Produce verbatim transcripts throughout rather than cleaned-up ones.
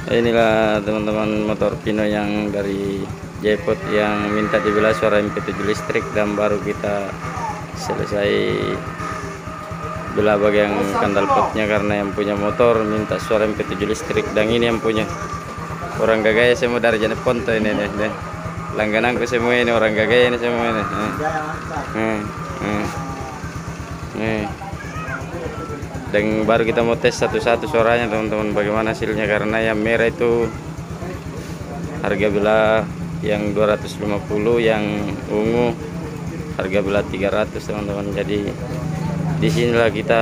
Inilah teman-teman motor Pino yang dari Jepot yang minta dibelah suara M P tujuh listrik, dan baru kita selesai belah bagian kandal potnya karena yang punya motor minta suara M P tujuh listrik, dan ini yang punya orang gagaya semua dari Jenis Ponto ini nih, nih. Langgananku semua ini orang gagaya ini semua ini. Nih. Nih. Nih. Nih. Dan baru kita mau tes satu-satu suaranya teman-teman, bagaimana hasilnya, karena yang merah itu harga belah yang dua ratus lima puluh, yang ungu harga belah tiga ratus teman-teman. Jadi disinilah kita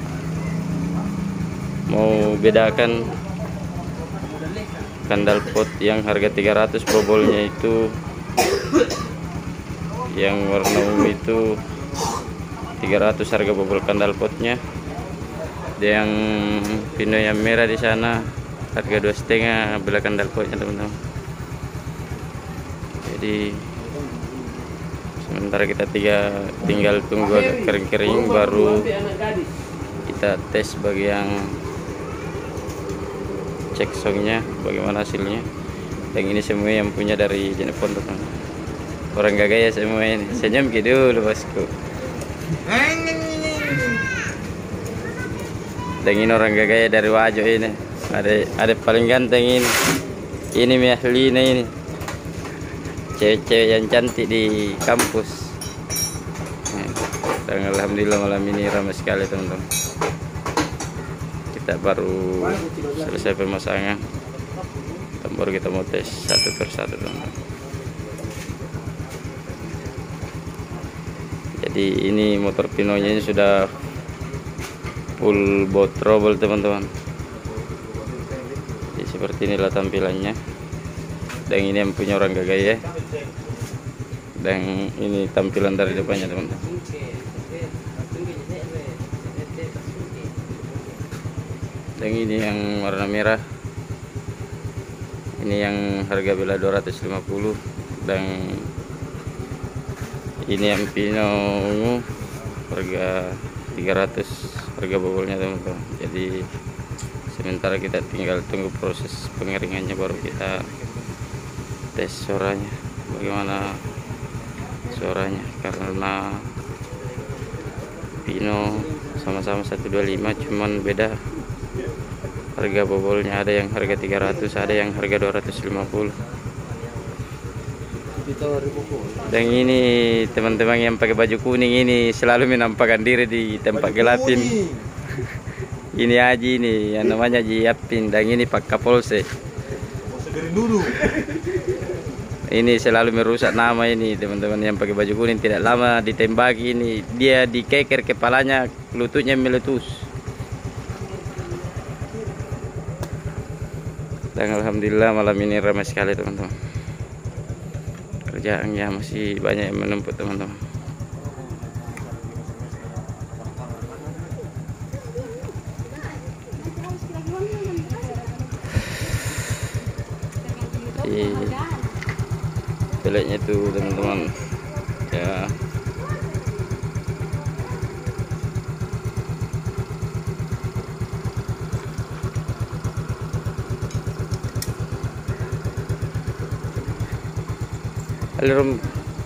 mau bedakan kandal pot yang harga tiga ratus bobolnya itu, yang warna ungu itu tiga ratus harga bobol kandal potnya. Yang Pino yang merah di sana harga dua setengah belah kandal potnya teman-teman. Jadi sementara kita tiga tinggal tunggu agak kering-kering baru kita tes bagian cek songnya bagaimana hasilnya. Dan ini semua yang punya dari Jenis Ponto teman. Orang gagaya semua ini. Senyum gitu dulu bosku. Dan ini orang gagaya dari Wajo ini, ada ada paling ganteng ini, ini Miahlina ini, cewek-cewek yang cantik di kampus. Dan alhamdulillah malam ini ramai sekali teman-teman. Kita baru selesai pemasangan, dan baru kita mau tes satu persatu teman-teman. Jadi ini motor Pinonya ini sudah full bot trouble teman-teman. Jadi seperti inilah tampilannya. Dan ini yang punya orang gagaya. Dan ini tampilan dari depannya teman-teman. Dan ini yang warna merah. Ini yang harga belah dua ratus lima puluh, dan ini yang Pino ungu harga tiga ratus harga bobolnya teman-teman. Jadi sementara kita tinggal tunggu proses pengeringannya baru kita tes suaranya bagaimana suaranya, karena Pino sama-sama seratus dua puluh lima, cuman beda harga bobolnya, ada yang harga tiga ratus, ada yang harga dua ratus lima puluh. Dan ini teman-teman yang pakai baju kuning ini selalu menampakkan diri di tempat gelapin. Ini Haji ini yang namanya Haji Yapin, dan ini Pak Kapolsek. Ini selalu merusak nama ini teman-teman yang pakai baju kuning, tidak lama ditembaki ini, dia dikeker kepalanya, lututnya meletus. Dan alhamdulillah malam ini ramai sekali teman-teman. Kerjaannya masih banyak yang menumpuk teman-teman. Di peleknya itu teman-teman ya, alirum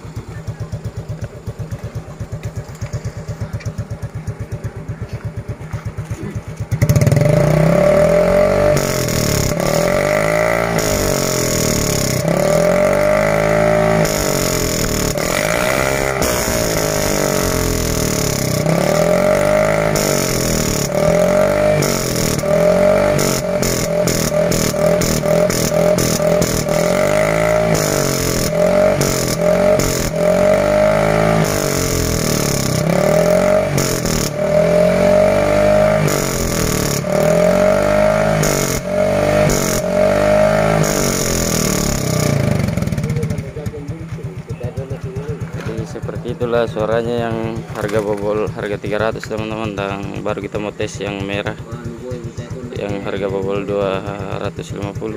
seperti itulah suaranya yang harga bobol harga tiga ratus teman-teman. Dan baru kita mau tes yang merah yang harga bobol dua ratus lima puluh.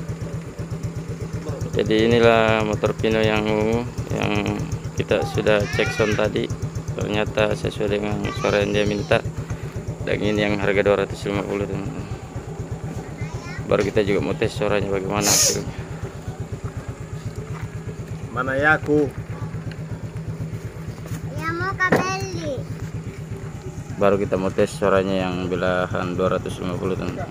Jadi inilah motor Pino yang ungu yang kita sudah cek sound tadi, ternyata sesuai dengan suara yang dia minta. Dan ini yang harga dua ratus lima puluh teman-teman. Baru kita juga mau tes suaranya bagaimana hasilnya. Mana ya aku? Ya mau kabeli. Baru kita mau tes suaranya yang belahan dua ratus lima puluh teman-teman.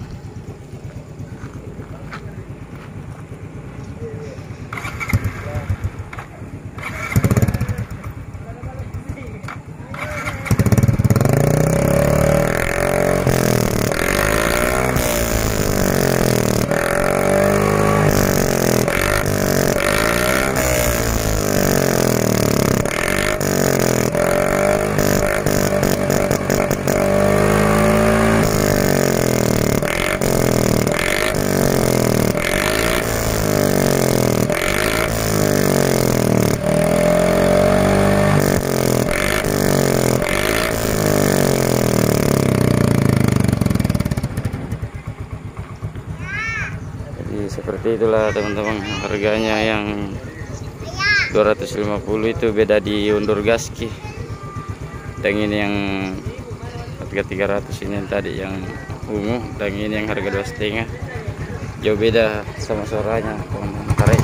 Seperti itulah teman-teman, harganya yang dua ratus lima puluh itu beda di undur gaski, dan ini yang harga tiga ratus, ini yang tadi yang ungu, dan ini yang harga dua setengah. Jauh beda sama suaranya teman-teman. Tarik.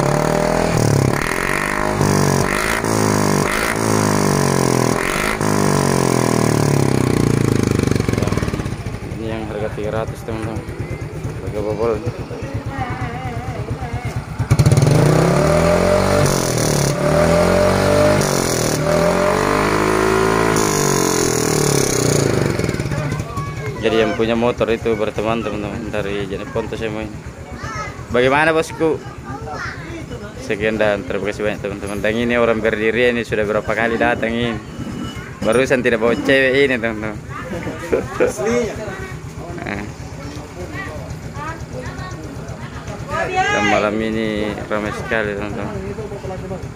Ini yang harga tiga ratus teman-teman, harga bobol. Jadi yang punya motor itu berteman teman-teman dari Jeneponto semua ini. Bagaimana bosku? Sekian dan terima kasih banyak teman-teman. Dan ini orang berdiri ini sudah berapa kali datang ini. Barusan tidak bawa cewek ini teman-teman. Dan malam ini ramai sekali teman-teman.